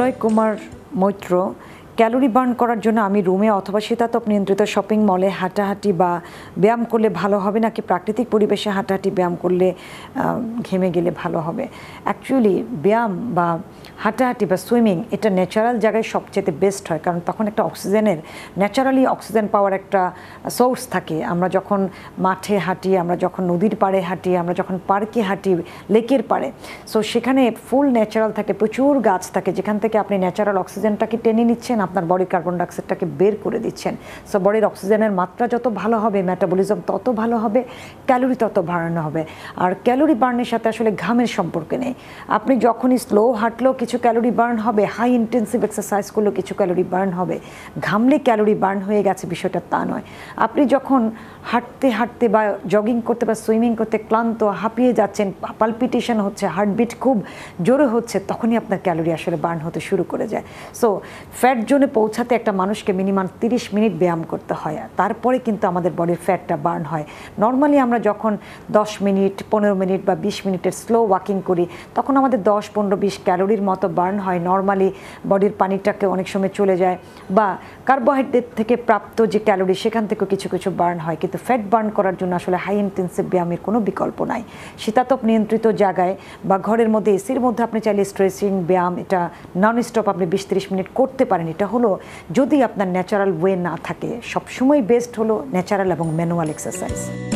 বিজয় Kumar Maitra, calorie burn করার জন্য আমি রুমে অথবা শীতাতপ নিয়ন্ত্রিত শপিং মলে হাঁটাহাঁটি বা ব্যায়াম করলে ভালো হবে নাকি প্রাকৃতিক পরিবেশে হাঁটাহাঁটি ব্যায়াম করলে ঘেমে গেলে ভালো হবে? অ্যাকচুয়ালি ব্যায়াম বা হাঁটাহাঁটি বা সুইমিং এটা ন্যাচারাল জায়গায় সবচেয়ে বেস্ট হয়, কারণ তখন একটা অক্সিজেনের ন্যাচারালি অক্সিজেন পাওয়ার একটা সোর্স থাকে। আমরা যখন মাঠে হাঁটি, আমরা যখন নদীর পাড়ে হাঁটি, আমরা যখন পার্কে হাঁটি, লেকের পাড়ে, সো সেখানে ফুল ন্যাচারাল থাকে, প্রচুর গাছ থাকে যেখান থেকে আপনি ন্যাচারাল অক্সিজেনটাকে টেনে নিচ্ছেন, আপনার বডির কার্বন ডাইঅক্সাইডটাকে বের করে দিচ্ছেন। সো বডির অক্সিজেনের মাত্রা যত ভালো হবে, মেটাবলিজম তত ভালো হবে, ক্যালোরি তত বাড়ানো হবে। আর ক্যালোরি বার্নের সাথে আসলে ঘামের সম্পর্ক নেই। আপনি যখনই স্লো হাঁটলেও কিছু ক্যালোরি বার্ন হবে, হাই ইন্টেন্সিভ এক্সারসাইজ করলেও কিছু ক্যালোরি বার্ন হবে। ঘামলে ক্যালোরি বার্ন হয়ে গেছে বিষয়টা তা নয়। আপনি যখন হাঁটতে হাঁটতে বা জগিং করতে বা সুইমিং করতে ক্লান্ত, হাঁপিয়ে যাচ্ছেন, পালপিটেশন হচ্ছে, হার্টবিট খুব জোরে হচ্ছে, তখনই আপনার ক্যালোরি আসলে বার্ন হতে শুরু করে যায়। সো ফ্যাট জোনে পৌঁছাতে একটা মানুষকে মিনিমাম 30 মিনিট ব্যায়াম করতে হয়, তারপরে কিন্তু আমাদের বডির ফ্যাটটা বার্ন হয়। নর্মালি আমরা যখন 10 মিনিট, 15 মিনিট বা 20 মিনিটের স্লো ওয়াকিং করি, তখন আমাদের 10, 15, 20 ক্যালোরির মতো বার্ন হয়। নর্মালি বডির পানিটাকে অনেক সময় চলে যায়, বা কার্বোহাইড্রেট থেকে প্রাপ্ত যে ক্যালোরি সেখান থেকেও কিছু কিছু বার্ন হয়। কিন্তু ফ্যাট বার্ন করার জন্য আসলে হাই ইন্টেন্সিভ ব্যায়ামের কোনো বিকল্প নাই। শীতাতপ নিয়ন্ত্রিত জায়গায় বা ঘরের মধ্যে এসির মধ্যে আপনি চাইলে স্ট্রেচিং ব্যায়াম এটা নন স্টপ আপনি 20-30 মিনিট করতে পারেন। এটা হলো যদি আপনার ন্যাচারাল ওয়ে না থাকে। সবসময় বেস্ট হলো ন্যাচারাল এবং ম্যানুয়াল এক্সারসাইজ।